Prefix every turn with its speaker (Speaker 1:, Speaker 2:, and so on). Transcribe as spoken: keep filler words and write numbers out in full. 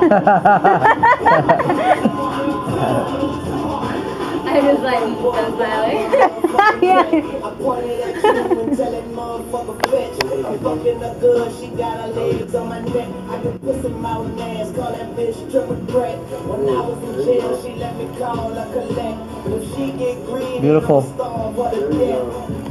Speaker 1: I was like, I'm smiling.
Speaker 2: Yeah.
Speaker 3: I pointed at you and tell that motherfucker bitch. I'm fucking her good, she got her legs on my neck. I can put some out in ass, call that bitch triple threat. When I was in jail, she let me call her collect. If she get green,
Speaker 2: Beautiful.
Speaker 3: I'm starve for the death.